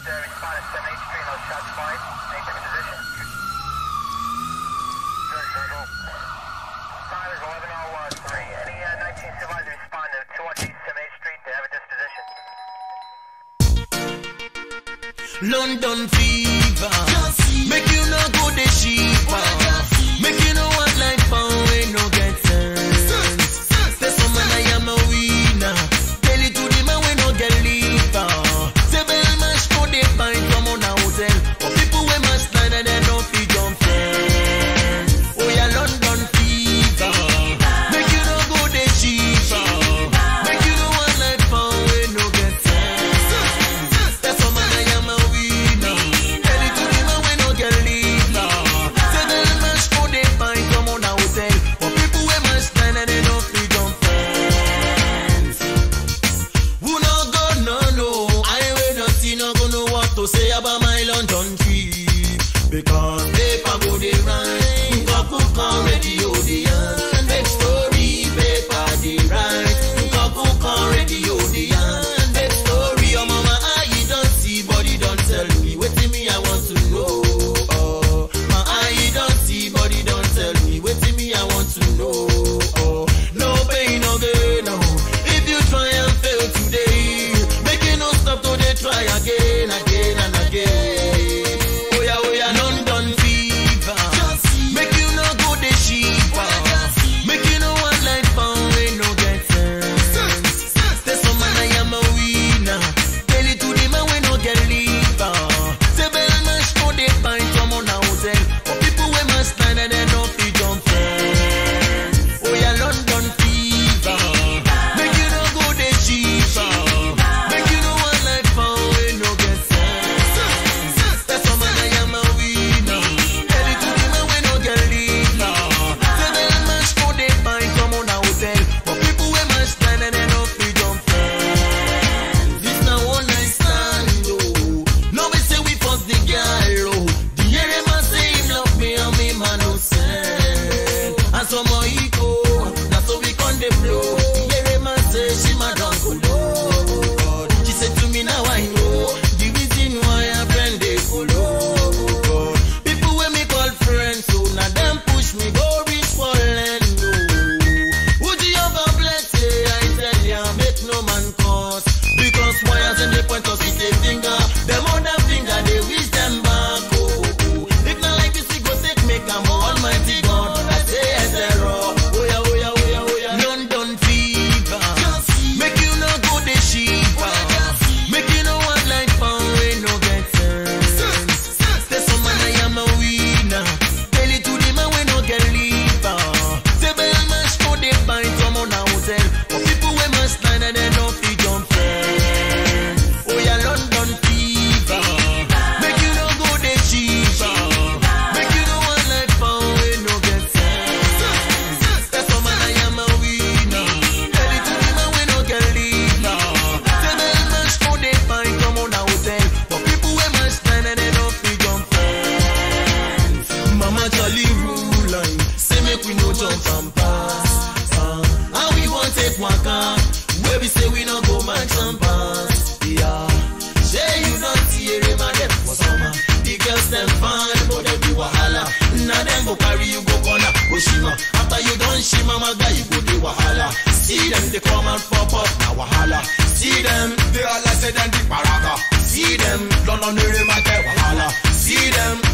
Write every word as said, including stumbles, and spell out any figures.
uh, respond at seven eighth Street, no shots fired. Maintain position. George Visual. Time is eleven oh three. Any uh, nineteen supervisors respond to two one eight seven eighth Street to have a disposition. London fever, make you no go the cheaper, make you no one like pound when no get sense. Say some man I am a winner, tell it to the man we no get liver. Say bell mash go they find from on a hotel, but people we must line and they no fit jump fence. Oh yeah, London fever, make you no go the cheaper, make you no one like pound when no get sense. Say some man I am a say about my London trip, because paper go dey write, Kaku can radio the yarn, make story, paper dey write, Kaku can radio the yarn, make story. Your mama eye don't see, body don't tell me, wetin me I want to know. Oh, my eye don't see, body don't tell me, wetin me I want to know. Oh, no pain, no gain, no. If you try and fail today, make you no stop to dey try again, again and again. Oh yeah, oh yeah, London fever, make you no go the cheaper, make you no one like pound when no get sense. Say some man I am a winner, tell it to the man we no get liver. Say bell mash go they find from on a hotel, but people we must line and they no fit jump fence. Oh yeah, London fever, make you no go the cheaper, make you no one like pound when no get sense. That's some man I am a winner, tell it to the man we no get liver. Say bell mash go they find from on a hotel, but people we must line and they no fit jump fence. This now one night stand, oh. No we say we force the girl, oh. The area man say him love me and me man no send. And some more ego, that's so we con the blow. The area man say she my uncle, oh. She said to me now I know the reason why I friend they follow. People when me call friends, so now them push me go reach for land, oh. Would you ever bless say I tell ya make no man cause, because wires and they point us with a finger, them other finger they wish them back, oh. If not like this we go take make a more almighty God, I say yes error. Oh yeah, oh yeah, oh yeah, oh yeah. London fever, make you no go the cheaper, make you no one like pound when no get sense. Say some man I am a winner, tell it to the man we no get liver. Say bell mash go they find from on a hotel, but people we must line and they no fit jump fence. Oh yeah, London fever, make you no go the cheaper, make you no one like pound when no get sense. That's some man I am a winner, tell it to the man we no get liver. Say bell mash go they find from on a hotel, but people we must line and they no fit jump fence. Mama Charlie rule line, say make we no jump and pass. Uh, and we want take waka, where we say we no go match and pass. Yeah, say you don't see a rema them for summer. The girls them fine, but they be wahala. Now them go carry you go corner, go shima. After you done shima, my guy you go the wahala. See them they come and pop up, now wahala. See them, they all I say them the paraga. See them, London the rema get wahala. See them,